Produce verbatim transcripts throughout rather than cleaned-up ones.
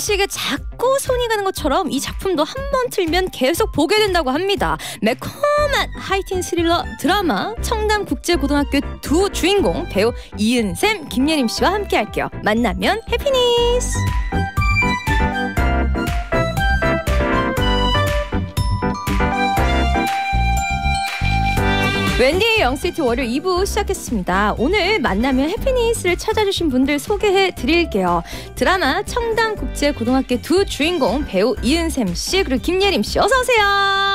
음식에 자꾸 손이 가는 것처럼 이 작품도 한 번 틀면 계속 보게 된다고 합니다. 매콤한 하이틴 스릴러 드라마 청담국제고등학교 두 주인공 배우 이은샘, 김예림 씨와 함께 할게요. 만나면 해피니스. 웬디의 영시티 월요일 이 부 시작했습니다. 오늘 만나면 해피니스를 찾아주신 분들 소개해드릴게요. 드라마 청담국제고등학교 두 주인공 배우 이은샘 씨 그리고 김예림 씨 어서 오세요.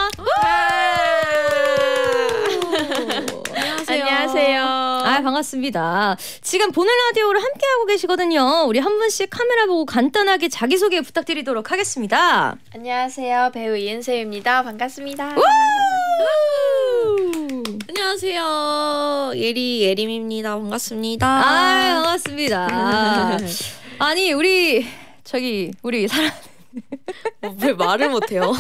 안녕하세요. 안녕하세요. 아 반갑습니다. 지금 보는 라디오를 함께하고 계시거든요. 우리 한 분씩 카메라 보고 간단하게 자기소개 부탁드리도록 하겠습니다. 안녕하세요. 배우 이은샘입니다. 반갑습니다. 안녕하세요. 예리 예림입니다. 반갑습니다. 아 반갑습니다. 아니 우리 저기 우리 사람 어, 왜 말을 못해요?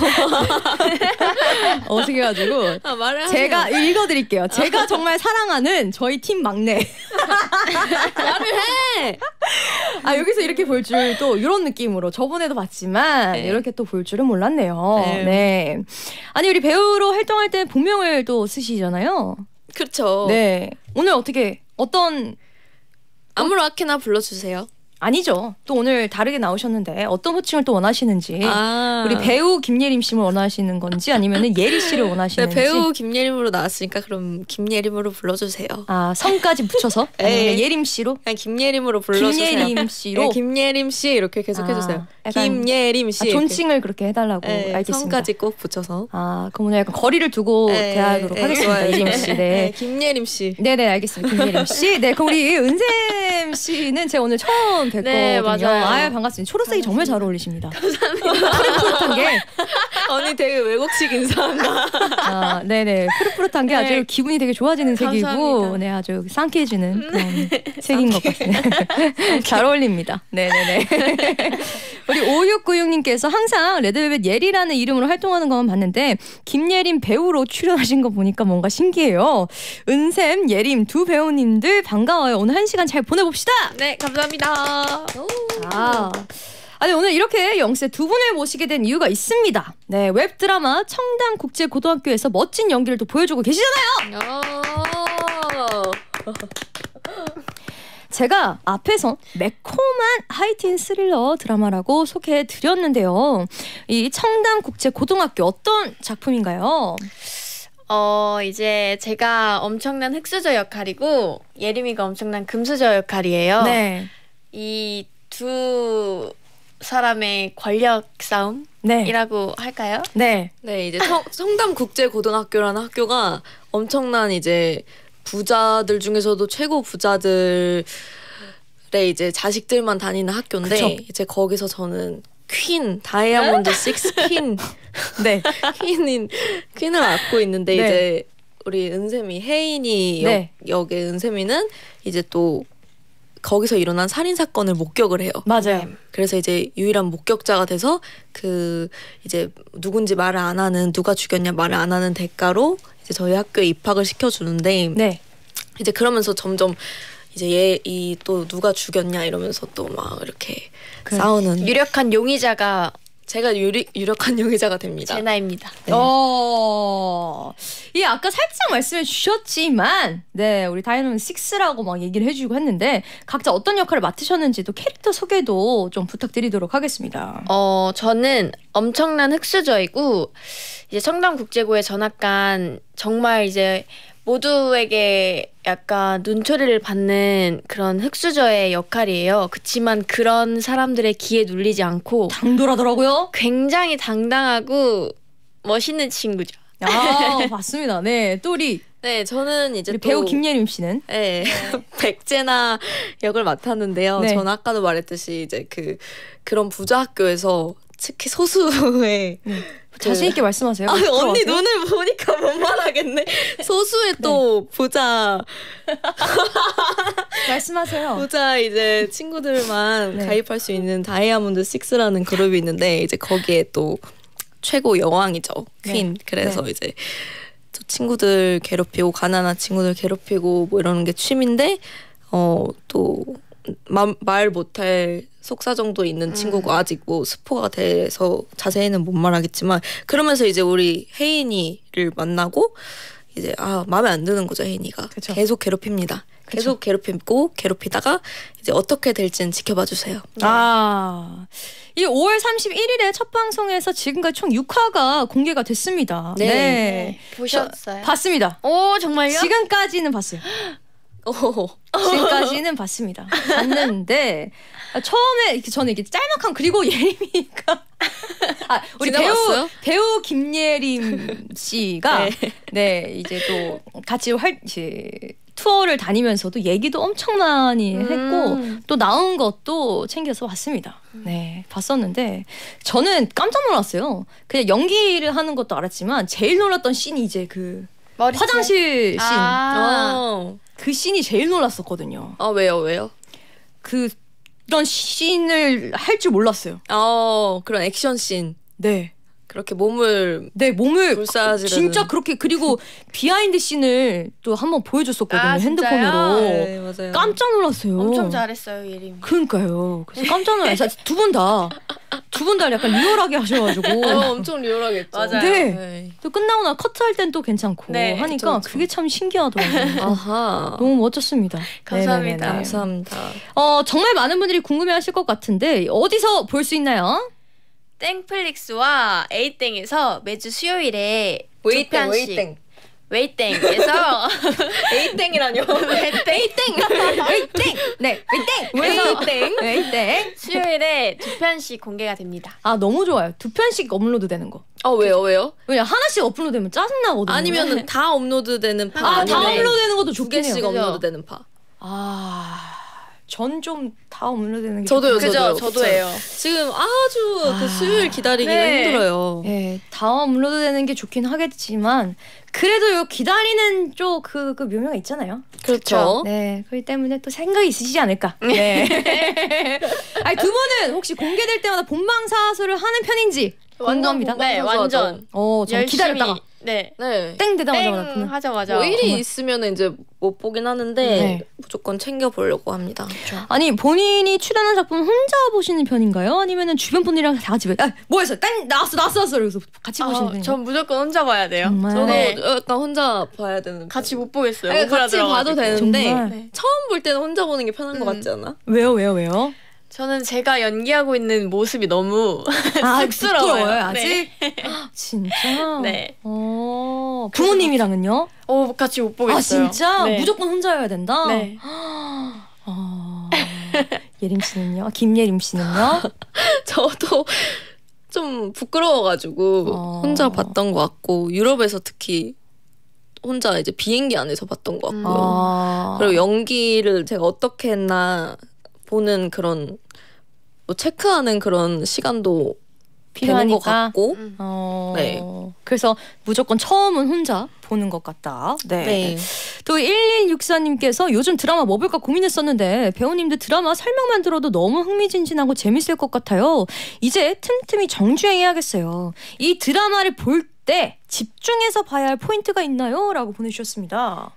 어색해가지고 아, 말을 제가 하세요. 읽어드릴게요. 제가 정말 사랑하는 저희 팀 막내. 말을 해. 아 여기서 이렇게 볼 줄 또 이런 느낌으로 저번에도 봤지만 네. 이렇게 또 볼 줄은 몰랐네요. 네. 네. 아니 우리 배우로 활동할 때 본명을 또 쓰시잖아요. 그렇죠. 네. 오늘 어떻게 어떤 아무렇게나 불러주세요. 아니죠. 또 오늘 다르게 나오셨는데 어떤 호칭을 또 원하시는지 아. 우리 배우 김예림 씨를 원하시는 건지 아니면은 예리 씨를 네, 원하시는지. 배우 김예림으로 나왔으니까 그럼 김예림으로 불러주세요. 아 성까지 붙여서 아니면 에이. 예림 씨로 그냥 김예림으로 불러주세요. 김예림 씨로 네, 김예림 씨 이렇게 계속 아, 해주세요. 약간 김예림 씨. 아, 존칭을 그렇게 해달라고. 네, 알겠습니다. 성까지 꼭 붙여서. 아 그럼 오늘 약간 거리를 두고 네, 대하도록 네, 하겠습니다. 좋아요. 예림 씨. 네, 네. 김예림 씨. 네네 알겠습니다. 김예림 씨. 네 그럼 우리 은샘 씨는 제가 오늘 처음 뵀거든요. 네, 맞아요. 아유 반갑습니다. 초록색이 정말 잘 어울리십니다. 감사합니다. 푸릇푸릇한 게. 언니 되게 외국식 인사한다. 아, 네네. 푸릇푸릇한 게 아주 네. 기분이 되게 좋아지는 색이고, 감사합니다. 네, 아주 상쾌해지는 그런 색인 것 같습니다. 잘 어울립니다. 네네네. 우리 오육구육 님께서 항상 레드벨벳 예리라는 이름으로 활동하는 것만 봤는데, 김예림 배우로 출연하신 거 보니까 뭔가 신기해요. 은샘, 예림 두 배우님들 반가워요. 오늘 한 시간 잘 보내봅시다. 네, 감사합니다. 아. 아니 오늘 이렇게 영세 두 분을 모시게 된 이유가 있습니다. 네, 웹드라마 청담국제고등학교에서 멋진 연기를 또 보여주고 계시잖아요. 제가 앞에서 매콤한 하이틴 스릴러 드라마라고 소개해드렸는데요. 이 청담국제고등학교 어떤 작품인가요? 어, 이제 제가 엄청난 흑수저 역할이고 예림이가 엄청난 금수저 역할이에요. 네. 이 두 사람의 권력 싸움이라고 네. 할까요? 네. 네, 이제 청, 청담국제고등학교라는 학교가 엄청난 이제 부자들 중에서도 최고 부자들의 이제 자식들만 다니는 학교인데 그쵸. 이제 거기서 저는 퀸 다이아몬드 식스 퀸 네. 퀸인 퀸을 맡고 있는데 네. 이제 우리 은샘이 혜인이 역, 네. 역의 은샘이는 이제 또 거기서 일어난 살인 사건을 목격을 해요. 맞아요. 그래서 이제 유일한 목격자가 돼서 그 이제 누군지 말을 안 하는 누가 죽였냐 말을 안 하는 대가로 이제 저희 학교에 입학을 시켜주는데 네. 이제 그러면서 점점 이제 얘 이 또 누가 죽였냐 이러면서 또 막 이렇게 그 싸우는 유력한 용의자가 제가 유리, 유력한 용의자가 됩니다. 제나입니다. 네. 어, 이 아까 살짝 말씀해 주셨지만, 네, 우리 다이아몬드 식스라고 막 얘기를 해주고 했는데, 각자 어떤 역할을 맡으셨는지도 캐릭터 소개도 좀 부탁드리도록 하겠습니다. 어, 저는 엄청난 흑수저이고 이제 청담국제고에 전학간 정말 이제 모두에게 약간 눈초리를 받는 그런 흑수저의 역할이에요. 그치만 그런 사람들의 기에 눌리지 않고 당돌하더라고요. 굉장히 당당하고 멋있는 친구죠. 아, 봤습니다. 네, 또 우리, 네, 저는 이제 우리 또 배우 김예림 씨는. 네, 백제나 역을 맡았는데요. 네. 저는 아까도 말했듯이 이제 그 그런 부자 학교에서 특히 소수의 네. 그- 자신 있게 말씀하세요. 아, 언니 들어가세요. 눈을 보니까 못 말하겠네. 소수의 또 부자 말씀하세요. 부자 이제 친구들만 네. 가입할 수 있는 다이아몬드 식스라는 그룹이 있는데 이제 거기에 또 최고 여왕이죠. 퀸. 네. 그래서 네. 이제 저 친구들 괴롭히고 가난한 친구들 괴롭히고 뭐 이러는 게 취미인데 어 또 마, 말 못할 속사정도 있는 음. 친구고 아직 뭐 스포가 돼서 자세히는 못 말하겠지만 그러면서 이제 우리 혜인이를 만나고 이제 아 마음에 안 드는 거죠 혜인이가. 그쵸. 계속 괴롭힙니다. 그쵸. 계속 괴롭히고 괴롭히다가 이제 어떻게 될지는 지켜봐 주세요. 아, 이 오월 삼십일일에 첫 방송에서 지금까지 총 육 화가 공개가 됐습니다. 네. 네. 보셨어요? 봤습니다. 오 정말요? 지금까지는 봤어요. 오. 지금까지는 봤습니다. 봤는데 아, 처음에 이렇게 저는 이게 짤막한 그리고 예림이가 아, 우리 배우 지나갔어요? 배우 김예림 씨가 네. 네. 이제 또 같이 활 이제 투어를 다니면서도 얘기도 엄청 많이 했고 음. 또 나온 것도 챙겨서 봤습니다. 네, 봤었는데 저는 깜짝 놀랐어요. 그냥 연기를 하는 것도 알았지만 제일 놀랐던 씬이 이제 그 머리채? 화장실 씬. 아. 어. 그 씬이 제일 놀랐었거든요. 아 왜요 왜요? 그 그런 씬을 할 줄 몰랐어요. 어 그런 액션 씬 네. 그렇게 몸을 네, 몸을 불사지르는. 진짜 그렇게 그리고 비하인드 씬을 또 한번 보여줬었거든요. 아, 진짜요? 핸드폰으로. 네 맞아요. 깜짝 놀랐어요. 엄청 잘했어요 예림. 그러니까요. 그래서 깜짝 놀랐어요. 두 분 다. 두 분 다 약간 리얼하게 하셔가지고. 어, 엄청 리얼하겠죠. 맞아요. 네. 또 끝나고 나 커트할 땐 또 괜찮고 네, 하니까 그쵸, 그쵸. 그게 참 신기하더라고요. 아하. 너무 멋졌습니다. 감사합니다. 네네네네. 감사합니다. 어, 정말 많은 분들이 궁금해하실 것 같은데 어디서 볼 수 있나요? 땡플릭스와 에이땡에서 매주 수요일에 두 웨이땡 편씩 웨이땡 웨이땡에서 에이땡이라뇨. 웨이땡 웨이땡! 네, 웨이땡! 웨이땡. 웨이땡! 수요일에 두 편씩 공개가 됩니다. 아, 너무 좋아요. 두 편씩 업로드 되는 거. 아 왜요 왜요? 왜냐, 하나씩 업로드되면 짜증나거든요. 아니면은 다 업로드되는 파. 아, 다 아니면 업로드되는 것도 두 좋긴 해요. 개씩 그죠? 업로드되는 파. 아, 전 좀 다 업로드되는 게 저도요, 좋긴 그죠? 해요. 저도요. 저도예요. 지금 아주 아. 그 수요일 기다리기가 네. 힘들어요. 예, 다 업로드되는 게 좋긴 하겠지만 그래도 요 기다리는 쪽 그 그 묘미가 있잖아요. 그렇죠. 네, 그렇기 때문에 또 생각이 있으시지 않을까. 네. 아니 두 분은 혹시 공개될 때마다 본방사수를 하는 편인지 궁금합니다. 네, 완전 어, 저 열심히 기다렸다가 네. 네. 땡 되자마자 땡 보는. 하자마자 뭐 일이 정말. 있으면 이제 못 보긴 하는데 네. 무조건 챙겨 보려고 합니다. 아니 본인이 출연한 작품 혼자 보시는 편인가요? 아니면은 주변 분들이랑 다 같이 아, 뭐 했어? 땡 나왔어 나왔어 나왔어 그래서 같이 보시는 아, 편인가요? 전 무조건 혼자 봐야 돼요. 정말? 저도 네. 약간 혼자 봐야 되는. 같이 못 보겠어요. 아니, 같이 오그라들어가지고. 봐도 되는데 정말? 네. 처음 볼 때는 혼자 보는 게 편한 것 음. 같지 않아? 왜요 왜요 왜요? 저는 제가 연기하고 있는 모습이 너무 아, 쑥스러워요. 부끄러워요, 아직? 네. 진짜? 네. 어, 부모님이랑은요? 어, 같이 못 보겠어요. 아 진짜? 네. 무조건 혼자여야 된다? 네. 어, 예림 씨는요? 김예림 씨는요? 저도 좀 부끄러워가지고 어. 혼자 봤던 것 같고 유럽에서 특히 혼자 이제 비행기 안에서 봤던 것 같고요. 아. 그리고 연기를 제가 어떻게 했나 보는 그런 뭐 체크하는 그런 시간도 되는 것 필요하니까? 같고. 음. 어, 네. 그래서 무조건 처음은 혼자 보는 것 같다. 네. 네. 또 일일육사님께서 요즘 드라마 뭐 볼까 고민했었는데 배우님들 드라마 설명만 들어도 너무 흥미진진하고 재밌을 것 같아요. 이제 틈틈이 정주행해야겠어요. 이 드라마를 볼 때 집중해서 봐야 할 포인트가 있나요? 라고 보내주셨습니다.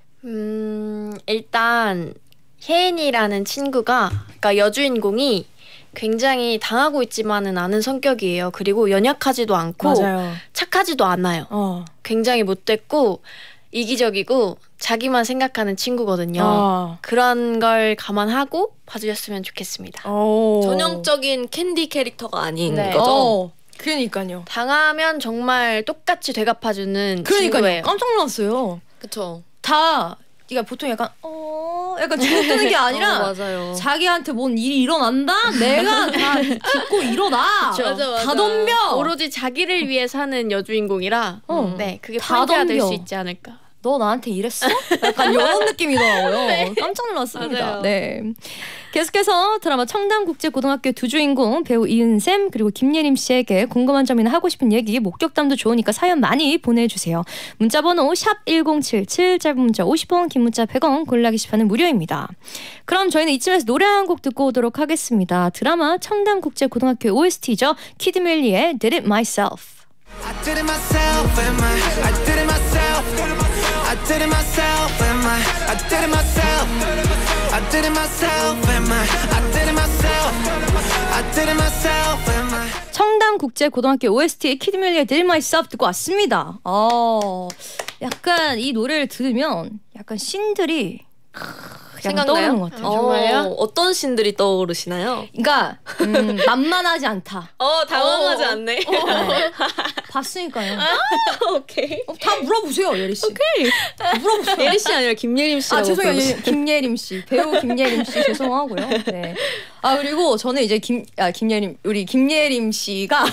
음, 일단 혜인이라는 친구가 그러니까 여주인공이 굉장히 당하고 있지만은 않은 성격이에요. 그리고 연약하지도 않고 맞아요. 착하지도 않아요. 어. 굉장히 못됐고 이기적이고 자기만 생각하는 친구거든요. 아. 그런 걸 감안하고 봐주셨으면 좋겠습니다. 어. 전형적인 캔디 캐릭터가 아닌 네. 거죠. 어. 그러니까요. 당하면 정말 똑같이 되갚아주는 그러니까요. 친구예요. 깜짝 놀랐어요. 그쵸. 다 네가 보통 약간 어 약간 주눅드는 게 아니라 어, 맞아요. 자기한테 뭔 일이 일어난다? 내가 다 듣고 일어나. 그쵸. 맞아, 맞아. 다 덤벼. 오로지 자기를 위해 사는 여주인공이라 어. 네 그게 다 포인트가 될 수 덤벼. 있지 않을까. 너 나한테 이랬어? 약간 이런 느낌이더라고요. 네. 깜짝 놀랐습니다. 맞아요. 네. 계속해서 드라마 청담국제고등학교 두 주인공 배우 이은샘 그리고 김예림 씨에게 궁금한 점이나 하고 싶은 얘기 목격담도 좋으니까 사연 많이 보내주세요. 문자번호 샵 일공칠칠 짧은 문자 오십 원 긴 문자 백 원 골라 게시판은 무료입니다. 그럼 저희는 이쯤에서 노래 한 곡 듣고 오도록 하겠습니다. 드라마 청담국제고등학교 오에스티죠. 키드멜리의 Did It Myself. I did it myself, am I? I did it myself. I did it myself, am I? I did it myself. I I did it myself, am I? I did it myself. I did it myself, am I? 청담국제고등학교 오에스티의 키드밀리의 Did It Myself 듣고 왔습니다. 어, 약간 이 노래를 들으면 약간 씬들이 약간 떠오르는 것 같아요. 어, 정말요? 어떤 신들이 떠오르시나요? 그러니까 음, 만만하지 않다. 어, 당황하지 어. 않네. 네. 봤으니까요. 오케이. 어, 다 물어보세요, 예리 씨. 오케이. 물어보세요. 예리 씨 아니라 김예림 씨라고. 아 죄송해요, 불러주세요. 예, 김예림 씨, 배우 김예림 씨 죄송하고요. 네. 아 그리고 저는 이제 김, 아 김예림 우리 김예림 씨가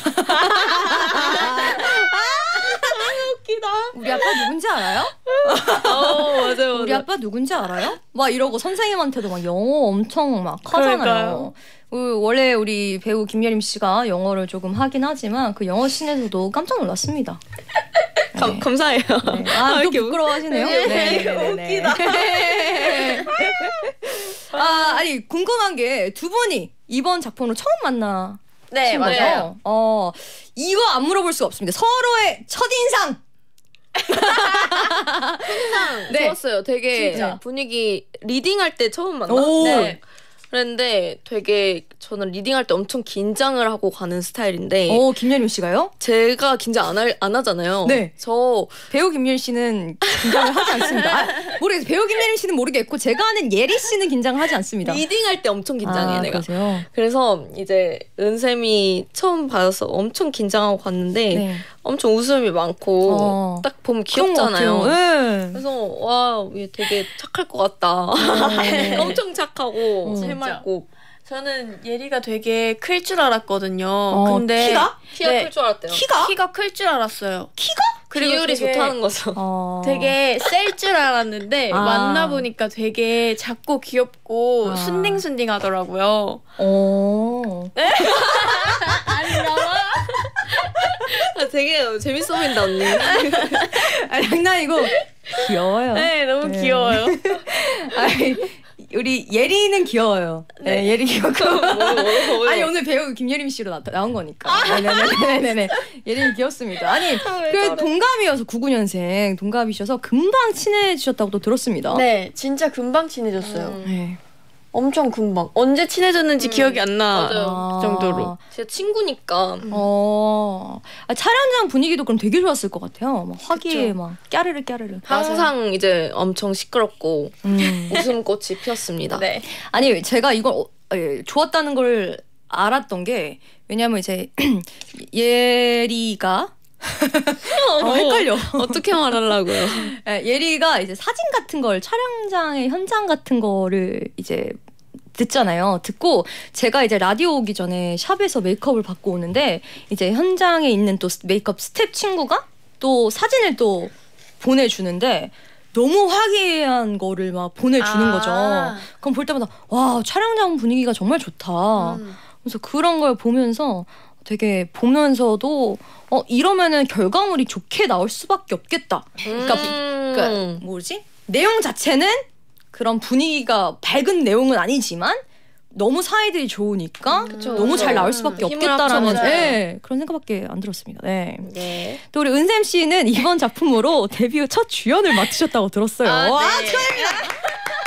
우리 아빠 누군지 알아요? 어, 맞아요. 우리 아빠 누군지 알아요? 막 이러고 선생님한테도 막 영어 엄청 막 하잖아요. 그러니까요. 그 원래 우리 배우 김예림 씨가 영어를 조금 하긴 하지만 그 영어 씬에서도 깜짝 놀랐습니다. 감, 네. 감사해요. 네. 아, 또 이렇게 부끄러워하시네요. 네, 네, 네, 네, 네. 웃기다. 아, 아니 궁금한 게 두 분이 이번 작품으로 처음 만나. 네, 신 거죠? 맞아요. 어, 이거 안 물어볼 수가 없습니다. 서로의 첫인상. 항상 네. 좋았어요. 되게 진짜. 분위기 리딩할 때 처음 만나. 오. 네. 그랬는데 되게 저는 리딩할 때 엄청 긴장을 하고 가는 스타일인데 어, 김예림 씨가요? 제가 긴장 안, 할, 안 하잖아요. 네. 저 배우 김예림 씨는 긴장을 하지 않습니다. 아, 모르겠어요. 배우 김예림 씨는 모르겠고 제가 아는 예리 씨는 긴장을 하지 않습니다. 리딩할 때 엄청 긴장해 아, 내가. 그러세요? 그래서 이제 은샘이 처음 받아서 엄청 긴장하고 갔는데 네. 엄청 웃음이 많고 어. 딱 보면 그런 것 귀엽잖아요. 같아요. 네. 그래서 와, 얘 되게 착할 것 같다. 엄청 착하고 어. 해맑고 저는 예리가 되게 클 줄 알았거든요. 어, 근데 키가? 키가 네. 클 줄 알았대요. 키가? 키가 클 줄 알았어요. 키가? 그리고 비율이 되게- 좋다는 거죠. 어. 되게 셀 줄 알았는데 아. 만나보니까 되게 작고 귀엽고 아. 순딩순딩하더라고요. 어. 아, 되게 재밌어 보인다 언니. 아, 장난이고 귀여워요. 네, 너무 네. 귀여워요. 아니, 우리 예리는 귀여워요. 네, 예리 귀엽고. 아니 오늘 배우 김예림 씨로 나, 나온 거니까. 네네네네네. 예림이 귀엽습니다. 아니 그 동갑이어서 구십구 년생 동갑이셔서 금방 친해지셨다고도 들었습니다. 네, 진짜 금방 친해졌어요. 네. 엄청 금방. 언제 친해졌는지 기억이 안 나. 맞아요. 정도로. 제 친구니까. 어. 아, 촬영장 분위기도 그럼 되게 좋았을 것 같아요. 막 화기에 막 까르르 까르르. 항상 이제 엄청 시끄럽고 음. 웃음꽃이 피었습니다. 네. 아니 제가 이걸 어, 예, 좋았다는 걸 알았던 게 왜냐면 이제 예리가 어, 헷갈려. 어떻게 말하려고요? 예, 예리가 이제 사진 같은 걸 촬영장의 현장 같은 거를 이제 듣잖아요. 듣고 제가 이제 라디오 오기 전에 샵에서 메이크업을 받고 오는데 이제 현장에 있는 또 메이크업 스텝 친구가 또 사진을 또 보내주는데 너무 화기애애한 거를 막 보내주는 아. 거죠. 그럼 볼 때마다 와 촬영장 분위기가 정말 좋다. 음. 그래서 그런 걸 보면서 되게 보면서도 어 이러면은 결과물이 좋게 나올 수밖에 없겠다. 그러니까, 음. 그러니까 뭐지? 내용 자체는 그런 분위기가 밝은 내용은 아니지만 너무 사이들이 좋으니까 그쵸, 너무 그쵸. 잘 나올 수밖에 힘을 없겠다라는 합쳐서. 네, 그런 생각밖에 안 들었습니다. 네. 네. 또 우리 은샘 씨는 이번 작품으로 데뷔 후 첫 주연을 맡으셨다고 들었어요. 아, 와 네. 축하드립니다.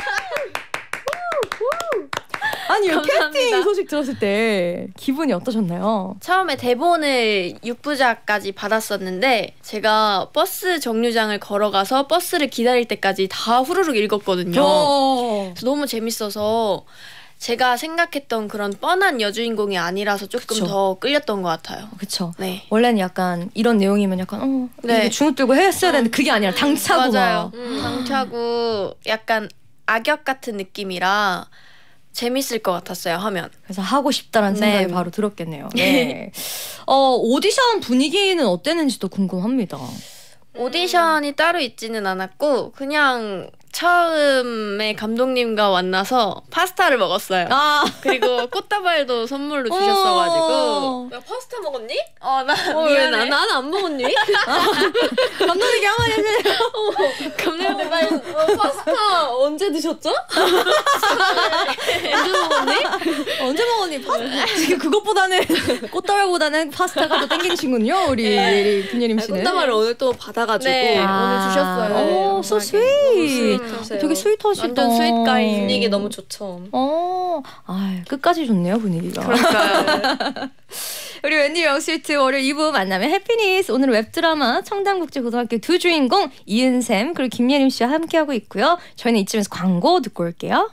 아니 이 감사합니다. 캐스팅 소식 들었을 때 기분이 어떠셨나요? 처음에 대본을 육 부작까지 받았었는데 제가 버스 정류장을 걸어가서 버스를 기다릴 때까지 다 후루룩 읽었거든요. 어. 그래서 너무 재밌어서 제가 생각했던 그런 뻔한 여주인공이 아니라서 조금 그쵸. 더 끌렸던 것 같아요. 그쵸. 네. 원래는 약간 이런 내용이면 약간 어 네. 이게 주눅 들고 했어야 되는데 그게 아니라 당차고 맞아요. 막. 음. 당차고 약간 악역 같은 느낌이라 재밌을 것 같았어요. 하면. 그래서 하고 싶다라는 네. 생각이 바로 들었겠네요. 네. 어 오디션 분위기는 어땠는지도 궁금합니다. 오디션이 따로 있지는 않았고 그냥 처음에 감독님과 만나서 파스타를 먹었어요. 아 그리고 꽃다발도 선물로 주셨어가지고 야 파스타 먹었니? 어나 어, 왜 나, 나는 안 먹었니? 감독님께 한마디 해주세요. 감독님 빨리 어, 파스타 언제 드셨죠? 언제 먹었니? 언제 먹었니? 파스타. 지금 그것보다는 꽃다발보다는 파스타가 더 땡기는 친구는요. 우리 네. 김예림 씨는. 꽃다발을 오늘 또 받아가지고 네, 아. 오늘 주셨어요. 오, so sweet. 스윗하세요. 되게 스윗하시다. 완전 스윗가이. 분위기 너무 좋죠. 어, 아, 끝까지 좋네요 분위기가. 그러니까요. 우리 웬디 영스위트 월요일 이 부 만나면 해피니스. 오늘 웹드라마 청담국제고등학교 두 주인공 이은샘 그리고 김예림 씨와 함께하고 있고요. 저희는 이쯤에서 광고 듣고 올게요.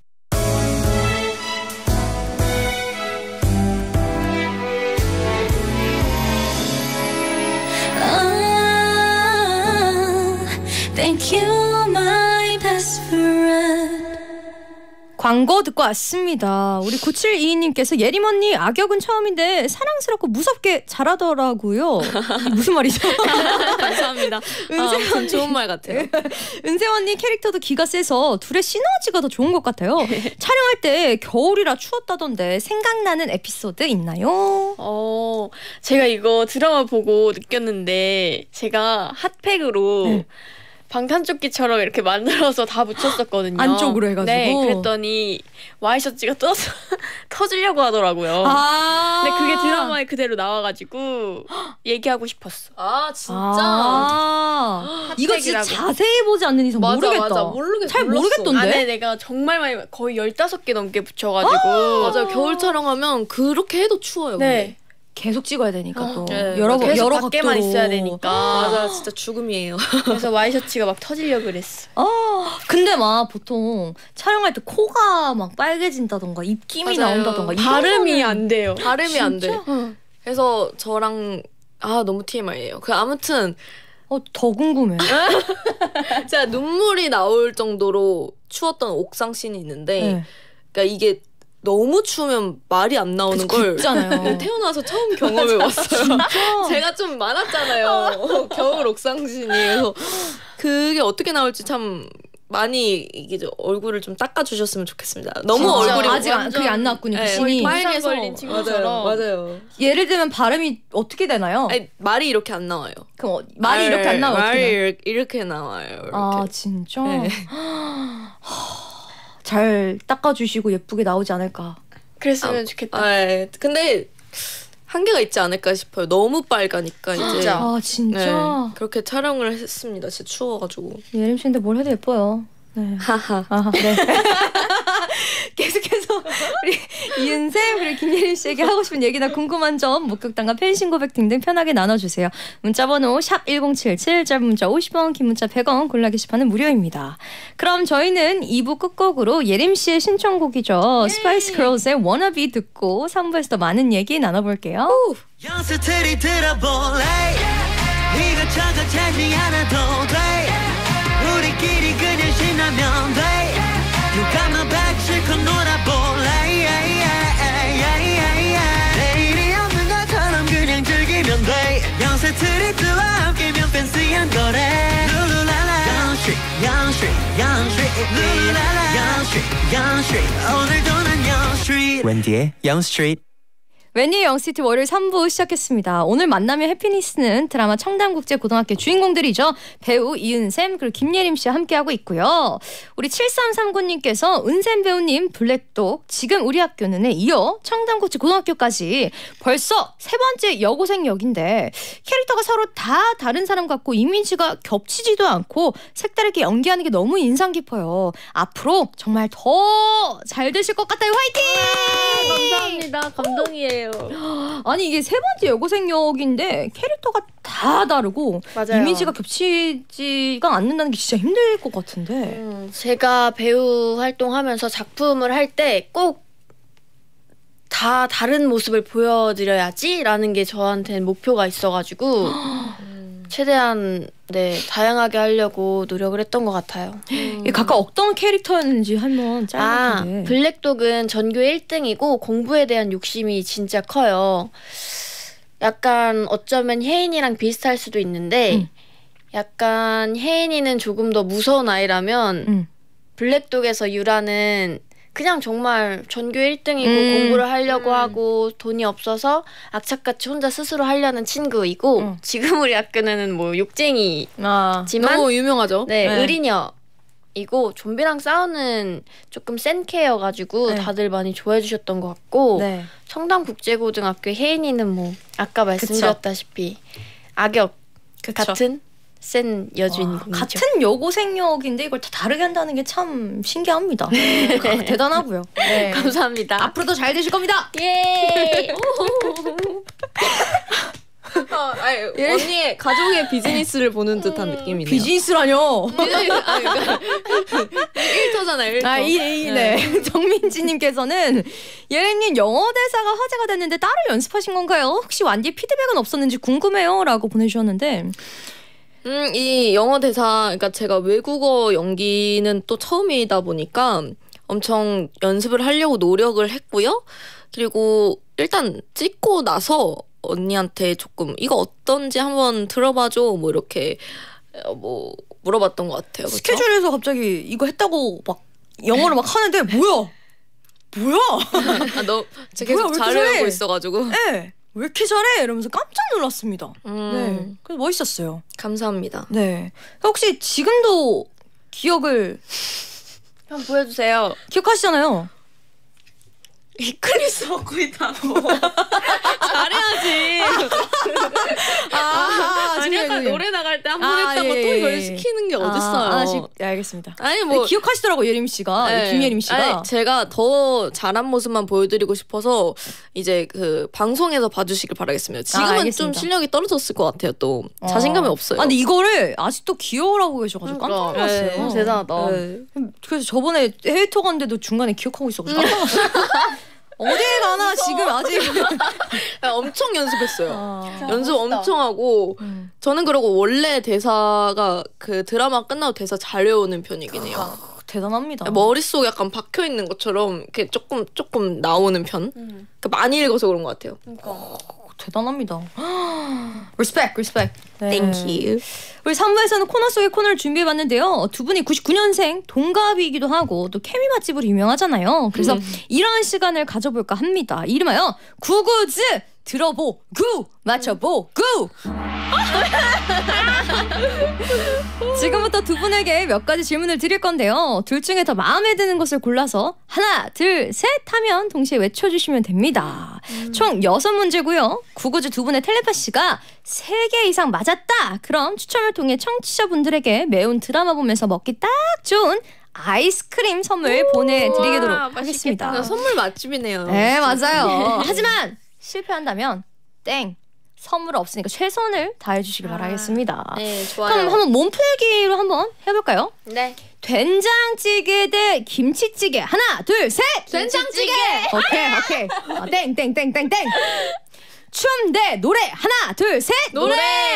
Thank you, my best friend. 광고 듣고 왔습니다. 우리 구칠이이 님께서 예림 언니 악역은 처음인데 사랑스럽고 무섭게 잘하더라고요. 무슨 말이죠? 감사합니다. 은세 언니 좋은 말 같아요. 은세 언니 캐릭터도 기가 세서 둘의 시너지가 더 좋은 것 같아요. 촬영할 때 겨울이라 추웠다던데 생각나는 에피소드 있나요? 어, 제가 이거 드라마 보고 느꼈는데 제가 핫팩으로 네. 방탄조끼처럼 이렇게 만들어서 다 붙였었거든요. 안쪽으로 해가지고. 네, 그랬더니 와이셔츠가 떠서 터지려고 하더라고요. 아~ 근데 그게 드라마에 그대로 나와가지고 얘기하고 싶었어. 아 진짜? 아~ 이거 진짜 자세히 보지 않는 이상 맞아, 모르겠다. 맞아, 모르겠, 잘 몰랐어. 모르겠던데. 안에 내가 정말 많이 거의 열다섯 개 넘게 붙여가지고. 아~ 맞아요. 겨울 촬영하면 그렇게 해도 추워요. 네. 근데. 계속 찍어야 되니까 또 네, 여러 계속 여러 밖에만 각도로. 있어야 되니까. 맞아, 진짜 죽음이에요. 그래서 와이셔츠가 막 터지려고 그랬어. 아 근데 막 보통 촬영할 때 코가 막 빨개진다던가 입김이 맞아요. 나온다던가 발음이 안 돼요. 발음이 안 돼. 진짜? 응. 그래서 저랑 아 너무 티엠아이예요. 그 아무튼 어 더 궁금해. 진짜 눈물이 나올 정도로 추웠던 옥상 씬이 있는데, 네. 그러니까 이게 너무 추우면 말이 안 나오는 걸 잖아요. 태어나서 처음 경험해봤어요. 진짜? 제가 좀 많았잖아요. 겨울 옥상신이. 그래서 그게 어떻게 나올지 참 많이 이게 얼굴을 좀 닦아주셨으면 좋겠습니다. 너무 진짜? 얼굴이 아직 안, 그게 안 나왔군요. 네, 신이. 빨개서 걸린 친구처럼. 맞아요, 맞아요. 예를 들면 발음이 어떻게 되나요? 아니, 말이 이렇게 안 나와요. 그럼 어, 말이 이렇게 안 나와요? 말이 어떻게 이렇게, 이렇게 나와요. 이렇게. 아 진짜? 네. 잘 닦아주시고 예쁘게 나오지 않을까. 그랬으면 아, 좋겠다. 네. 근데 한계가 있지 않을까 싶어요. 너무 빨가니까 이제. 진짜. 아 진짜? 네, 그렇게 촬영을 했습니다. 진짜 추워가지고. 예림 씨인데 뭘 해도 예뻐요. 네. 하하. 아, 네. 계속해서 우리 이은샘 그리고 김예림 씨에게 하고 싶은 얘기나 궁금한 점, 목격담과 팬심 고백 등등 편하게 나눠주세요. 문자번호 샵 일공칠칠, 짧은 문자 오십 원, 긴 문자 백 원, 골라 게시판은 무료입니다. 그럼 저희는 이 부 끝곡으로 예림 씨의 신청곡이죠. 예. 스파이스 걸스의 워너비 듣고 삼 부에서 더 많은 얘기 나눠볼게요. 영수들이 들어볼래 네가 쳐져차지 않아도 돼 우리끼리 그냥 신나면 돼 누가 막 실컷 놀아볼래 내일이 없는 것처럼 그냥 즐기면 돼 영세 트리트와 함께면 팬시한 거래 룰루랄라 영시 영시 영시 룰루랄라 영시 영시 오늘도 난 영시 웬디의 영스트리트 웬디의 영시티 월요일 삼 부 시작했습니다. 오늘 만나면 해피니스는 드라마 청담국제고등학교 주인공들이죠. 배우 이은샘 그리고 김예림 씨와 함께하고 있고요. 우리 칠삼삼구 님께서 은샘 배우님 블랙독 지금 우리 학교는에 이어 청담국제고등학교까지 벌써 세 번째 여고생 역인데 캐릭터가 서로 다 다른 사람 같고 이미지가 겹치지도 않고 색다르게 연기하는 게 너무 인상 깊어요. 앞으로 정말 더 잘 되실 것 같아요. 화이팅! 아, 감사합니다. 감동이에요. 아니 이게 세 번째 여고생 역인데 캐릭터가 다 다르고 맞아요. 이미지가 겹치지가 않는다는 게 진짜 힘들 것 같은데. 음, 제가 배우 활동하면서 작품을 할 때 꼭 다 다른 모습을 보여드려야지라는 게 저한테는 목표가 있어가지고 최대한 네 다양하게 하려고 노력을 했던 것 같아요. 음. 이게 각각 어떤 캐릭터였는지 한번 짤막하게. 아, 블랙독은 전교 일 등이고 공부에 대한 욕심이 진짜 커요. 약간 어쩌면 혜인이랑 비슷할 수도 있는데 음. 약간 혜인이는 조금 더 무서운 아이라면 음. 블랙독에서 유라는 그냥 정말 전교 일 등이고 음. 공부를 하려고 음. 하고 돈이 없어서 악착같이 혼자 스스로 하려는 친구이고 음. 지금 우리 학교는 뭐 욕쟁이지만 아. 너무 유명하죠. 네, 네. 의리녀 케어이고 좀비랑 싸우는 조금 센 케어가지고 네. 다들 많이 좋아해 주셨던 것 같고 네. 청담국제고등학교 혜인이는 뭐 아까 말씀드렸다시피 악역 그쵸. 같은 센 여주인공이죠. 와, 같은 여고생역인데 이걸 다 다르게 한다는 게 참 신기합니다. 아, 대단하고요. 네. 감사합니다. 앞으로도 잘 되실 겁니다. 예. 어, 아니, 언니의 가족의 비즈니스를 보는 듯한 느낌이네요. 비즈니스라뇨. 아, 그러니까 일터잖아요. 일터. 아, 이, 이, 네. 정민지님께서는 예린님 영어 대사가 화제가 됐는데 따로 연습하신 건가요? 혹시 완디 피드백은 없었는지 궁금해요. 라고 보내주셨는데 음, 이 영어 대사, 그러니까 제가 외국어 연기는 또 처음이다 보니까 엄청 연습을 하려고 노력을 했고요. 그리고 일단 찍고 나서 언니한테 조금 이거 어떤지 한번 들어봐줘 뭐 이렇게 어, 뭐 물어봤던 것 같아요. 그쵸? 스케줄에서 갑자기 이거 했다고 막 영어를 막 하는데 뭐야? 뭐야? 아, 너 제가 뭐야, 계속 왜 이렇게 잘해오고 잘해? 있어가지고. 네. 왜 이렇게 잘해? 이러면서 깜짝 놀랐습니다. 음, 네. 그래서 멋있었어요. 감사합니다. 네. 혹시 지금도 기억을 한번 보여주세요. 기억하시잖아요. 이클립스 먹고 있다고. 잘해야지. 아, 아니 약간 노래 나갈 때 한 번 아, 했다고 예, 또 예, 이걸 예. 시키는 게 아, 어딨어요. 하나씩 네, 알겠습니다. 아니 뭐 뭐 기억하시더라고 예림 씨가 네. 김예림 씨가. 아니, 제가 더 잘한 모습만 보여드리고 싶어서 이제 그 방송에서 봐주시길 바라겠습니다. 지금은 좀 알겠습니다. 실력이 떨어졌을 것 같아요. 또 자신감이 어. 없어요. 아, 근데 이거를 아직도 귀여워라고 계셔가지고 깜짝 그러니까. 놀랐어요. 네. 대단하다. 네. 그래서 저번에 해외 투어 갔는데도 중간에 기억하고 있어가지고 깜짝 놀랐어요. 어딜 가나 지금 아직. 아, 엄청 연습했어요. 아. 연습 멋있다. 엄청 하고 음. 저는 그러고 원래 대사가 그 드라마 끝나고 대사 잘 외우는 편이긴 해요. 아, 대단합니다. 머릿속에 약간 박혀 있는 것처럼 이렇게 조금 조금 나오는 편. 음. 그러니까 많이 읽어서 그런 것 같아요. 그러니까. 대단합니다. 리스펙, 리스펙. 네. Thank you. 우리 삼 부에서는 코너 속의 코너를 준비해봤는데요. 두 분이 구십구 년생 동갑이기도 하고 또 케미 맛집으로 유명하잖아요. 그래서 음. 이런 시간을 가져볼까 합니다. 이름하여 구구즈 들어보고 맞춰보고. 지금부터 두 분에게 몇 가지 질문을 드릴 건데요. 둘 중에 더 마음에 드는 것을 골라서 하나, 둘, 셋 하면 동시에 외쳐주시면 됩니다. 음. 총 여섯 문제고요. 구구즈 두 분의 텔레파시가 세 개 이상 맞았다. 그럼 추첨을 통해 청취자분들에게 매운 드라마 보면서 먹기 딱 좋은 아이스크림 선물 보내드리도록 우와, 하겠습니다. 맛있겠다. 선물 맛집이네요. 네, 맞아요. 하지만 실패한다면 땡. 선물 없으니까 최선을 다해주시길 아, 바라겠습니다. 네, 그럼 좋아요. 한번 몸풀기로 한번 해볼까요? 네. 된장찌개 대 김치찌개. 하나, 둘, 셋. 된장찌개! 오케이, 오케이. 아, 땡, 땡, 땡, 땡, 땡. 춤 대 노래. 하나, 둘, 셋. 노래!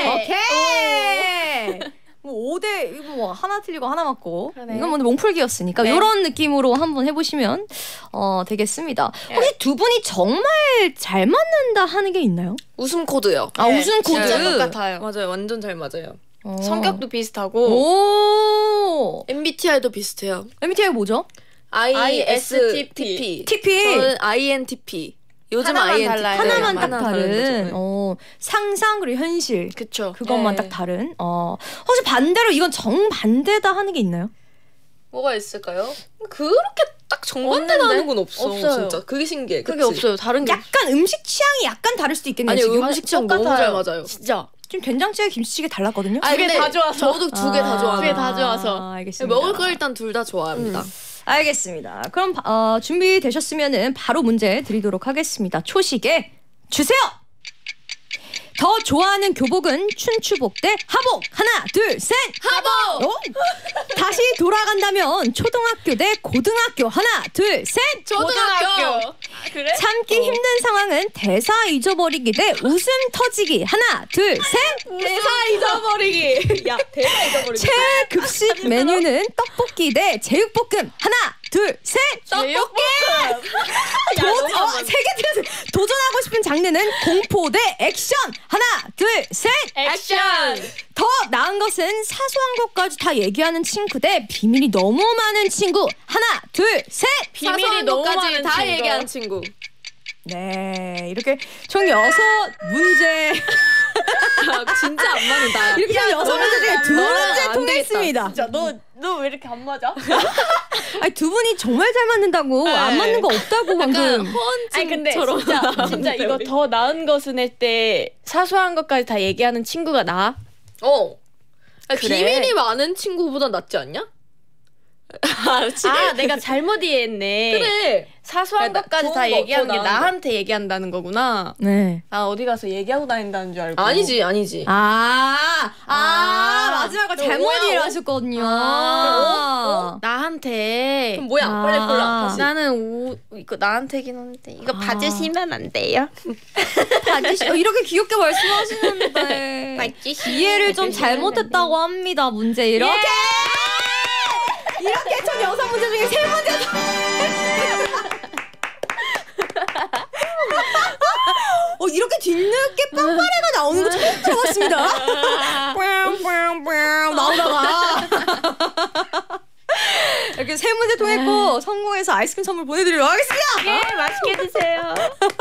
오케이. 뭐 오 대 이거 뭐 하나 틀리고 하나 맞고. 그러네. 이건 뭐 몸풀기였으니까 네. 이런 느낌으로 한번 해보시면 어 되겠습니다. 혹시 두 분이 정말 잘 맞는다 하는 게 있나요? 웃음 코드요. 아, 네, 웃음 코드. 진짜 똑같아요. 맞아요. 완전 잘 맞아요. 어. 성격도 비슷하고 오. 엠비티아이도 비슷해요. 엠비티아이 뭐죠? 아이에스티피. 티피. 저는 아이엔티피. 요즘 하나만 아이엔티피. 달라요. 하나만 네, 딱 하나 다른 거죠. 네. 어, 상상 그리고 현실 그쵸. 그것만 네. 딱 다른 어, 혹시 반대로 이건 정반대다 하는 게 있나요? 뭐가 있을까요? 그렇게 딱 정반대로 하는 건 없어. 없어요. 진짜 그게 신기해. 그게 그치? 없어요. 다른 게 약간 음식 취향이 약간 다를 수도 있겠네요. 아니 지금 음식 취향 너무 잘 맞아요. 진짜. 지금 된장찌개 김치찌개 달랐거든요. 아니, 개 근데 다 좋아서. 저도 두 개 다 아, 좋아해요. 두개다 좋아서. 알겠습니다. 먹을 거 일단 둘 다 좋아합니다. 음. 알겠습니다. 그럼 어, 준비되셨으면은 바로 문제 드리도록 하겠습니다. 초식에 주세요. 더 좋아하는 교복은 춘추복 대 하복. 하나, 둘, 셋. 하복. 어? 다시 돌아간다면 초등학교 대 고등학교. 하나, 둘, 셋. 고등학교. 아, 그래? 참기 힘든 상황은 대사 잊어버리기 대 웃음 터지기. 하나, 둘, 셋. 대사 잊어버리기. 야 대사 잊어버리기. 최애 급식 메뉴는 떡볶이 대 제육볶음. 하나, 둘, 셋. 떡볶이. 도, 어, 세개 틀렸어. 도전하고 싶은 장르는 공포 대 액션. 하나, 둘, 셋. 액션. 더 나은 것은 사소한 것까지 다 얘기하는 친구 대 비밀이 너무 많은 친구. 하나, 둘, 셋. 비밀이 사소한 너무 것까지 많은 다 친구. 얘기하는 친구. 네, 이렇게 총 여섯 문제. 아, 진짜 안 맞는다. 이렇게 총 여섯 문제 중에 두 너랑 문제 안 통했습니다. 진짜 너 너 왜 이렇게 안 맞아? 아니 두 분이 정말 잘 맞는다고 안 맞는 거 없다고 방금. 아니 근데 허언증처럼. 진짜 진짜 이거 더 나은 것은 할 때 사소한 것까지 다 얘기하는 친구가 나. 어. 아니, 그래. 비밀이 많은 친구보다 낫지 않냐? 아, 아 내가 잘못 이해했네. 그래. 사소한 나- 것까지 좋은 다 거, 얘기하는 더 게 나은 거. 나한테 얘기한다는 거구나. 네. 아 어디 가서 얘기하고 다닌다는 줄 알고. 아니지, 아니지. 아, 아, 아, 마지막에 그럼 잘못 뭐야? 이해를 하셨거든요. 아, 나한테. 그럼 뭐야? 아. 빨리 골라. 다시. 나는 오 이거 나한테긴 한데 이거 아. 봐주시면 안 돼요? 봐주시, 어, 이렇게 귀엽게 말씀하시는데 봐주시. 이해를 좀 잘못했다고 합니다. 문제 이렇게 이렇게 전 여섯 문제 중에 세 문제 어 이렇게 뒤늦게 빵빠레가 나오는 거 처음 들어봤습니다. 뿅뿅뿅 나오다가 이렇게 세 문제 통했고 성공해서 아이스크림 선물 보내드리도록 하겠습니다. 예, 맛있게 드세요.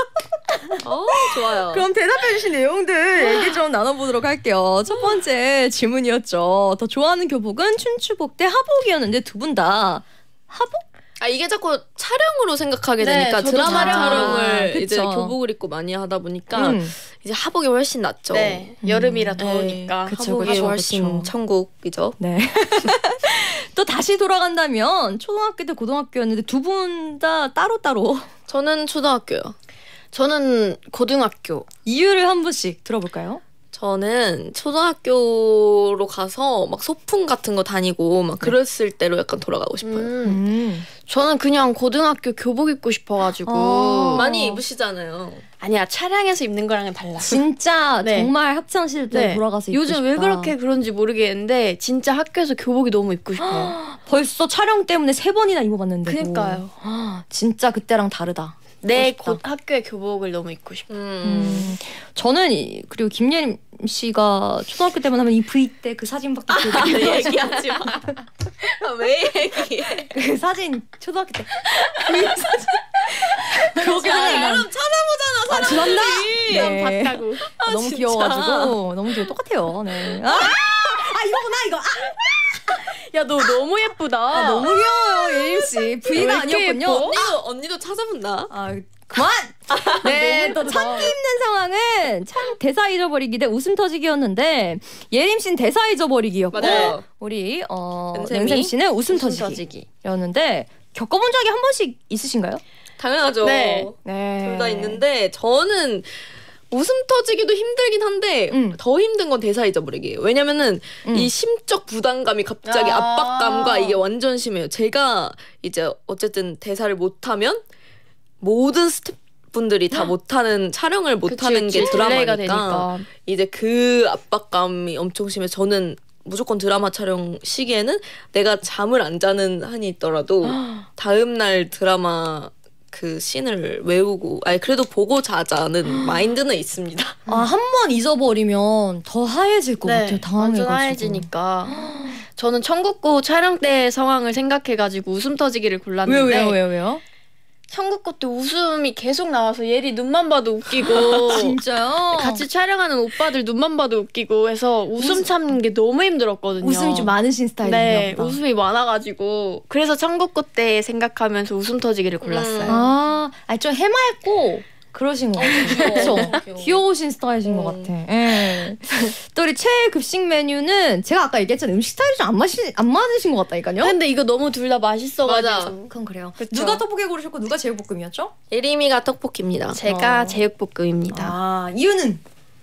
어, 좋아요. 그럼 대답해주신 내용들 얘기 좀 나눠보도록 할게요. 첫 번째 질문이었죠. 더 좋아하는 교복은 춘추복 대 하복이었는데 두 분 다 하복? 아 이게 자꾸 촬영으로 생각하게 네, 되니까 저도 드라마 촬영. 촬영을 아, 이제 그쵸. 교복을 입고 많이 하다 보니까 음. 이제 하복이 훨씬 낫죠. 네, 여름이라 더우니까. 그쵸, 하복이 그쵸, 훨씬 그쵸. 천국이죠. 네. 또 다시 돌아간다면 초등학교 때 고등학교였는데 두 분 다 따로따로 저는 초등학교요. 저는 고등학교. 이유를 한 분씩 들어볼까요? 저는 초등학교로 가서 막 소풍 같은 거 다니고 막 그랬을 때로 약간 돌아가고 싶어요. 음, 음. 저는 그냥 고등학교 교복 입고 싶어가지고. 어. 많이 입으시잖아요. 아니야, 차량에서 입는 거랑은 달라. 진짜 네. 정말 학창시절 때 네. 돌아가서 입고 요즘 왜 싶다. 그렇게 그런지 모르겠는데 진짜 학교에서 교복이 너무 입고 싶어요. 벌써 촬영 때문에 세 번이나 입어봤는데 그니까요. 진짜 그때랑 다르다. 내 싶다. 곧 학교의 교복을 너무 입고 싶어. 음. 음, 저는 이, 그리고 김예림 씨가 초등학교 때만 하면 이 V 때 그 사진밖에 기억이 안 나요. 얘기하지 마. 아, 왜 얘기해? 그 사진 초등학교 때 V 사진 그렇게 생각나요. 찾아보잖아, 아, 죄송합니다. 난 네. 봤다고. 아, 너무 진짜. 귀여워가지고 너무 귀여워. 똑같아요. 네. 아, 아 이거구나 이거. 아, 야, 너 너무 예쁘다. 아, 너무 귀여워요 예림 씨. 왜 V가 이렇게 아니었군요. 예뻐? 언니도 언니도 찾아본다. 아 그만. 네, 또 참기 힘든 상황은 참 대사 잊어버리기 대 웃음 터지기였는데 예림 씨는 대사 잊어버리기였고 맞아요. 우리 어 은샘이? 은샘 씨는 웃음, 웃음 터지기였는데 겪어본 적이 한 번씩 있으신가요? 당연하죠. 네. 네. 둘 다 있는데 저는 웃음 터지기도 힘들긴 한데 음. 더 힘든 건 대사 잊어버리기예요. 왜냐면은 음. 이 심적 부담감이 갑자기 아. 압박감과 이게 완전 심해요. 제가 이제 어쨌든 대사를 못하면 모든 스태프분들이 다 못하는 촬영을 못하는 게 그치, 딜레이가 드라마니까 되니까. 이제 그 압박감이 엄청 심해. 저는 무조건 드라마 촬영 시기에는 내가 잠을 안 자는 한이 있더라도 다음 날 드라마 그 씬을 외우고 아니 그래도 보고 자자는 마인드는 있습니다. 아, 한 번 잊어버리면 더 하얘질 것 같아요. 당황해가지고. 완전 하얘지니까. 저는 청국고 촬영 때 상황을 생각해가지고 웃음 터지기를 골랐는데 왜요, 왜요, 왜요, 왜요? 청국고 때 웃음이 계속 나와서 예리 눈만 봐도 웃기고 진짜요? 같이 촬영하는 오빠들 눈만 봐도 웃기고 해서 웃음 참는 게 너무 힘들었거든요. 웃음이 좀 많으신 스타일이에요. 네, 웃음이 많아가지고 그래서 청국고 때 생각하면서 웃음 터지기를 골랐어요. 아, 아니 좀 해맑고 그러신 것 같아요. 그렇죠. 귀여워. 귀여우신 스타일이신 것 같아. 예. 또 우리 최애 급식 메뉴는 제가 아까 얘기했잖아요. 음식 스타일이 좀 안 맞으 안 맞으신 것 같다니까요. 근데 이거 너무 둘 다 맛있어가지고 맞아. 그건 그래요. 그쵸. 누가 떡볶이 고르셨고 누가 제육볶음이었죠? 예림이가 떡볶이입니다. 제가 어. 제육볶음입니다. 아, 이유는?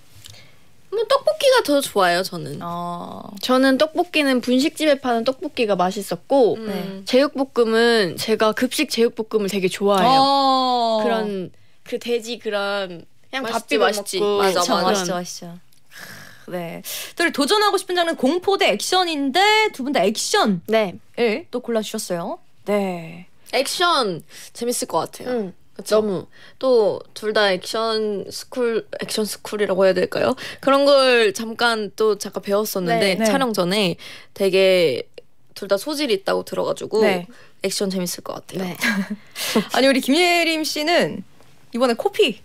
뭐 떡볶이가 더 좋아요 저는. 아, 저는 떡볶이는 분식집에 파는 떡볶이가 맛있었고 음. 네. 제육볶음은 제가 급식 제육볶음을 되게 좋아해요. 어. 그런 그 돼지 그런 그냥 맛있지, 밥 비벼 맛있지. 먹고 맞아, 그쵸, 맞아. 맛있죠, 맛있죠. 네. 또 우리 도전하고 싶은 장르는 공포 대 액션인데 두 분 다 액션을 네. 또 골라주셨어요. 네. 액션 재밌을 것 같아요. 응. 그쵸? 너무 또 둘 다 액션 스쿨 액션 스쿨이라고 해야 될까요? 그런 걸 잠깐 또 잠깐 배웠었는데 네, 네. 촬영 전에 되게 둘 다 소질이 있다고 들어가지고 네. 액션 재밌을 것 같아요. 네. 아니 우리 김예림 씨는 이번에 코피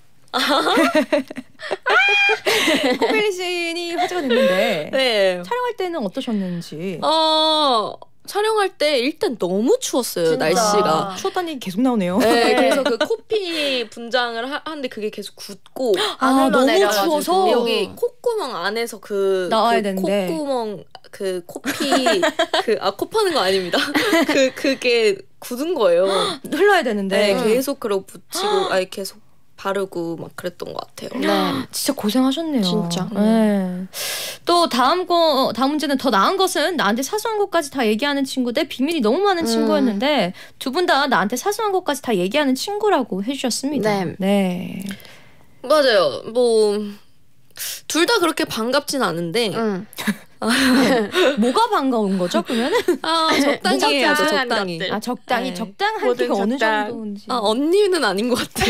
코피 씬이 화제가 됐는데 네. 촬영할 때는 어떠셨는지. 어 촬영할 때 일단 너무 추웠어요. 진짜. 날씨가. 추웠다는 얘기 계속 나오네요. 네, 그래서 그 코피 분장을 하, 하는데 그게 계속 굳고 아, 하늘로 너무 내려가지고. 추워서 여기 콧구멍 안에서 그 나와야 그 되는데. 콧구멍 그 코피 그 아 코 파는 거 아닙니다. 그 그게 굳은 거예요. 흘러야 되는데. 네, 계속 그러고 붙이고 아니 계속 바르고 막 그랬던 것 같아요. 네. 진짜 고생하셨네요. 진짜. 네. 또 다음 거 다음 문제는 더 나은 것은 나한테 사소한 것까지 다 얘기하는 친구 대 비밀이 너무 많은 음. 친구였는데 두 분 다 나한테 사소한 것까지 다 얘기하는 친구라고 해주셨습니다. 네. 네. 맞아요. 뭐 둘 다 그렇게 반갑진 않은데 응. 뭐가 반가운 거죠? 그러면은 아 적당히 적당한 해야죠. 적당히. 것들. 아 적당히 네. 적당할 뭐든 때가 어느 적당. 정도인지. 아 언니는 아닌 것 같아.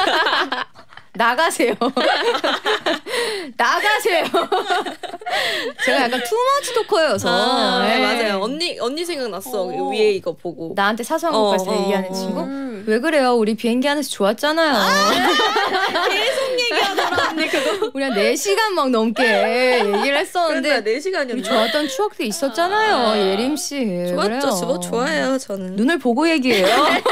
나가세요. 나가세요. 제가 약간 투머치 토커여서. 아, 네, 네. 맞아요. 언니 언니 생각났어. 오. 위에 이거 보고. 나한테 사소한 것까지 다 어, 얘기하는 어, 친구? 음. 왜 그래요? 우리 비행기 안에서 좋았잖아요. 계속 얘기하더라 언니 그거. 우리 한 네 시간 막 넘게 얘기를 했었는데 그런데 네 우리 시간이었나? 좋았던 추억도 있었잖아요. 아, 예림 씨. 좋았죠. 그래요. 저 좋아해요 저는. 눈을 보고 얘기해요.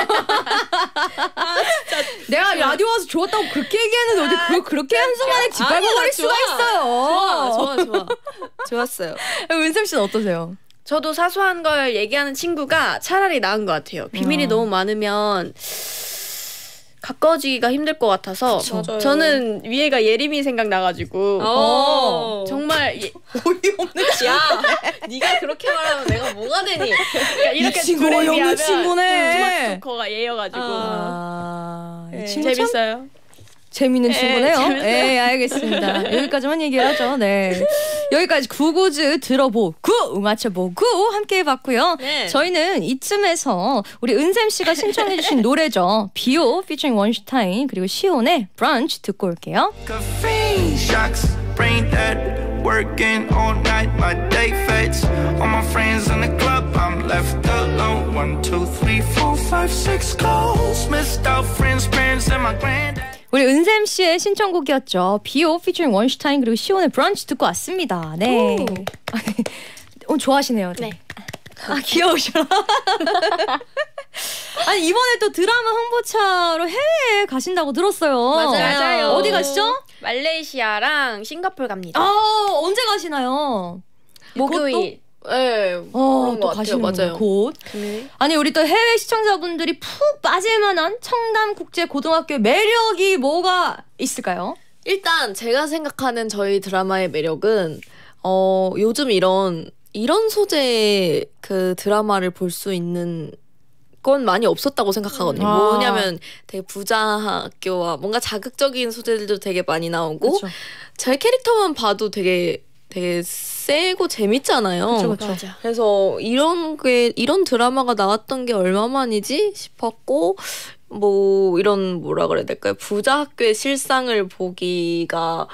내가 라디오 와서 좋았다고 그렇게 얘기했는데 어디 그걸 그렇게 한순간에 짓밟아 아니야, 버릴 수가 좋아. 있어요. 좋아 좋아 좋아. 좋았어요. 은샘 씨는 어떠세요? 저도 사소한 걸 얘기하는 친구가 차라리 나은 것 같아요. 비밀이 어. 너무 많으면 가까워지기가 힘들 것 같아서 그쵸. 맞아요. 저는 위에가 예림이 생각나가지고 어. 정말 예, 어이없는 야 네가 그렇게 말하면 내가 뭐가 되니? 그러니까 이렇게 이 친구 둘을 어이없는 비하면 친구네. 투머치 토커가 얘여가지고 아, 이 네. 친구 참 재밌어요. 재밌는 네, 친구네요. 재밌어요. 네, 알겠습니다. 여기까지만 얘기하죠. 네. 여기까지 구구즈 들어보고 맞춰보고 함께 해봤고요. 네. 저희는 이쯤에서 우리 은샘 씨가 신청해주신 노래죠. 비오 피처링 원슈타인 그리고 시온의 브런치 듣고 올게요. Caffeine shocks, brain dead. Working all night, my day fades. All my friends in the club, I'm left alone. One, two, three, four, five, six calls. Missed out friends, parents, and my granddad. 우리 은샘 씨의 신청곡이었죠. 비오 피처링 원슈타인 그리고 시온의 브런치 듣고 왔습니다. 네. 오늘 좋아하시네요. 네. 아 귀여우셔. 아니 이번에 또 드라마 홍보차로 해외에 가신다고 들었어요. 맞아요. 어디 가시죠? 말레이시아랑 싱가포르 갑니다. 아 언제 가시나요? 목요일. 네. 어, 그런 또 것 같아요. 가시는 맞아요. 곳. 금요일. 아니 우리 또 해외 시청자분들이 푹 빠질만한 청담국제고등학교의 매력이 뭐가 있을까요? 일단 제가 생각하는 저희 드라마의 매력은 어 요즘 이런 이런 소재 그 드라마를 볼 수 있는 건 많이 없었다고 생각하거든요. 아. 뭐냐면 되게 부자 학교와 뭔가 자극적인 소재들도 되게 많이 나오고 그쵸. 제 캐릭터만 봐도 되게 되게 세고 재밌잖아요. 그쵸, 그쵸. 맞아. 그래서 이런 게 이런 드라마가 나왔던 게 얼마만이지 싶었고 뭐 이런 뭐라 그래야 될까요? 부자 학교의 실상을 보기가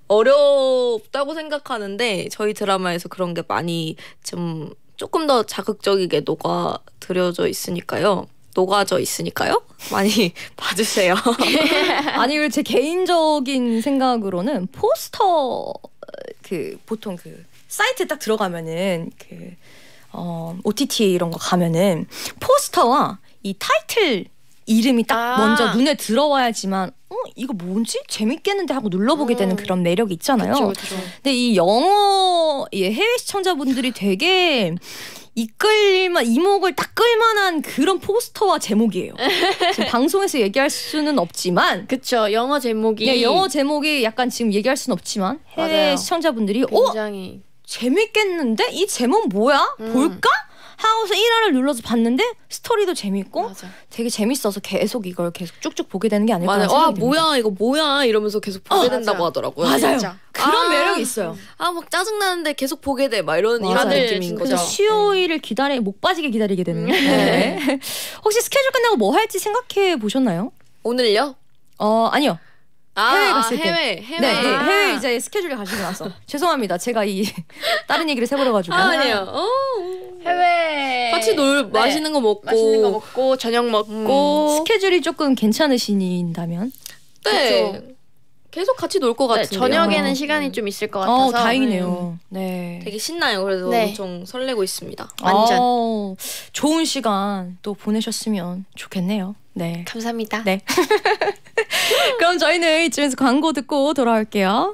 어렵다고 생각하는데 저희 드라마에서 그런 게 많이 좀 조금 더 자극적이게 녹아 들여져 있으니까요. 녹아져 있으니까요. 많이 봐주세요. 아니 제 개인적인 생각으로는 포스터 그 보통 그 사이트에 딱 들어가면은 그 어, 오티티 이런 거 가면은 포스터와 이 타이틀 이름이 딱 아. 먼저 눈에 들어와야지만 어 이거 뭔지 재밌겠는데 하고 눌러보게 되는 그런 매력이 있잖아요. 그쵸, 그쵸. 근데 이 영어 예, 해외 시청자분들이 되게 이끌만 이목을 딱 끌만한 그런 포스터와 제목이에요. 지금 방송에서 얘기할 수는 없지만 그쵸. 영어 제목이 네, 영어 제목이 약간 지금 얘기할 수는 없지만 해외 맞아요. 시청자분들이 어 굉장히 재밌겠는데 이 제목 뭐야 음. 볼까 하고서 일 화를 눌러서 봤는데 스토리도 재밌고 맞아. 되게 재밌어서 계속 이걸 계속 쭉쭉 보게 되는 게 아닐까 맞아요. 생각이 와 듭니다. 뭐야 이거 뭐야 이러면서 계속 보게 어, 된다고 맞아요. 하더라고요. 맞아요. 진짜. 그런 아. 매력이 있어요. 아 막 짜증 나는데 계속 보게 돼. 막 이런 이런 맞아요. 느낌인 진짜. 거죠. 그래서 수요일을 기다리 목 빠지게 기다리게 되는. 네. 혹시 스케줄 끝나고 뭐 할지 생각해 보셨나요? 오늘요? 어 아니요. 아, 해외 갔을 때. 해외 해외. 네, 네, 아. 해외 이제 스케줄이 가시고 나서 죄송합니다. 제가 이 다른 얘기를 해버려가지고. 아, 아니요. 어. 해외 같이 놀 네. 맛있는 거 먹고. 맛있는 거 먹고 저녁 먹고 스케줄이 조금 괜찮으신다면 네. 그쵸. 계속 같이 놀 것 네, 같은데요. 저녁에는 어. 시간이 좀 있을 것 같아서 어, 다행이네요. 네. 되게 신나요. 그래서 네. 엄청 설레고 있습니다. 완전. 어, 좋은 시간 또 보내셨으면 좋겠네요. 네. 감사합니다. 네. 그럼 저희는 이쯤에서 광고 듣고 돌아올게요.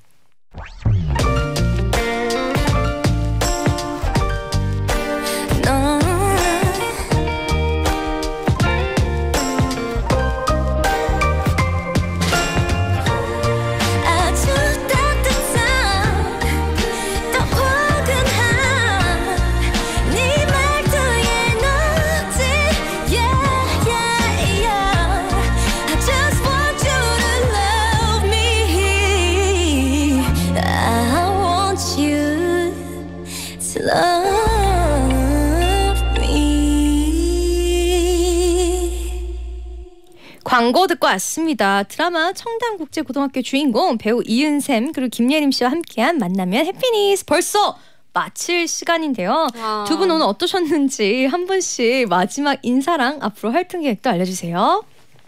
광고 듣고 왔습니다. 드라마 청담국제고등학교 주인공 배우 이은샘 그리고 김예림 씨와 함께한 만나면 해피니스 벌써 마칠 시간인데요. 와. 두 분 오늘 어떠셨는지 한 분씩 마지막 인사랑 앞으로 활동 계획도 알려주세요.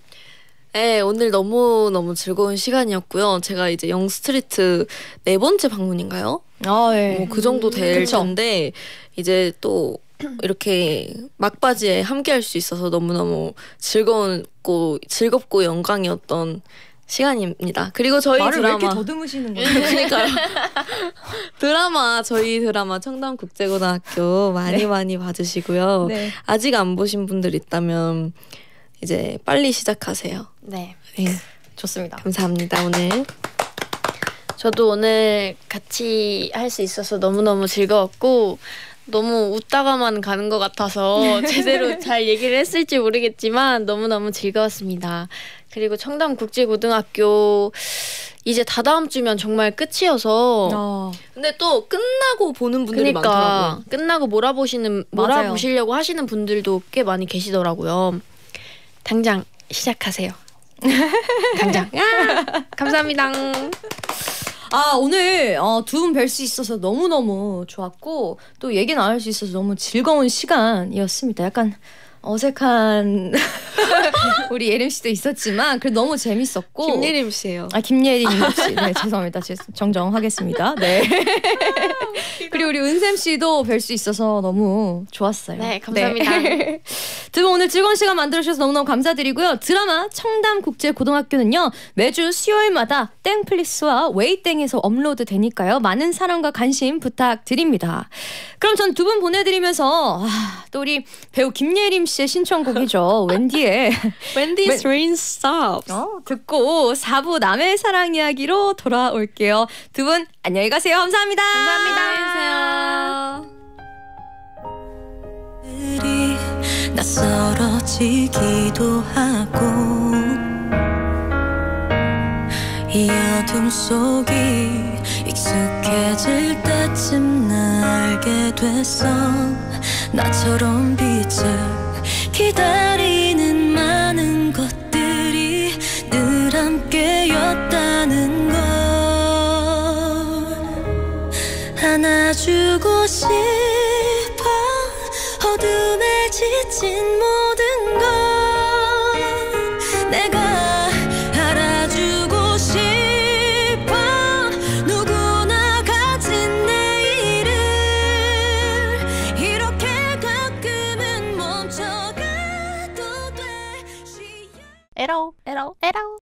네, 오늘 너무너무 즐거운 시간이었고요. 제가 이제 영스트리트 네 번째 방문인가요? 아, 네. 뭐 그 정도 될 그쵸. 텐데 이제 또 이렇게 막바지에 함께 할 수 있어서 너무너무 즐거웠고 즐겁고 영광이었던 시간입니다. 그리고 저희 말을 드라마 왜 이렇게 더듬으시는 거예요? 그러니까요. 드라마 저희 드라마 청담국제고등학교 많이 네. 많이 봐주시고요. 네. 아직 안 보신 분들 있다면 이제 빨리 시작하세요. 네. 네, 좋습니다. 감사합니다 오늘. 저도 오늘 같이 할 수 있어서 너무너무 즐거웠고 너무 웃다가만 가는 것 같아서 제대로 잘 얘기를 했을지 모르겠지만 너무너무 즐거웠습니다. 그리고 청담국제고등학교 이제 다다음 주면 정말 끝이어서 어, 근데 또 끝나고 보는 분들이 그러니까 많더라고요. 끝나고 몰아보시는 맞아요. 몰아보시려고 하시는 분들도 꽤 많이 계시더라고요. 당장 시작하세요. 당장. 야! 감사합니다. 아 오늘 어, 두 분 뵐 수 있어서 너무너무 좋았고 또 얘기 나눌 수 있어서 너무 즐거운 시간이었습니다. 약간 어색한 우리 예림 씨도 있었지만 그래도 너무 재밌었고 김예림 씨예요. 아 김예림 씨, 네 죄송합니다. 제- 정정하겠습니다. 네. 그리고 우리 은샘 씨도 뵐 수 있어서 너무 좋았어요. 네, 감사합니다. 네. 두 분 오늘 즐거운 시간 만들어 주셔서 너무너무 감사드리고요. 드라마 청담국제고등학교는요 매주 수요일마다 땡플릭스와 웨이땡에서 업로드 되니까요 많은 사랑과 관심 부탁드립니다. 그럼 전 두 분 보내드리면서 아, 또 우리 배우 김예림 씨의 신청곡이죠. 웬디의 Wendy's Rain Stops. 어, 듣고 사 부 남의 사랑 이야기로 돌아올게요. 두 분 안녕히 가세요. 감사합니다. 감사합니다. 들이 낯설어지기도 하고 이 어둠 속이 익숙해질 때쯤 알게 됐어 나처럼 빛을 기다리는 많은 것들이 늘 함께였다는 걸 안아주고 싶어 어둠에 지친 모든 걸 내가 알아주고 싶어 누구나 가진 내일을 이렇게 가끔은 멈춰가도 돼 쉬어 에러 에러 에러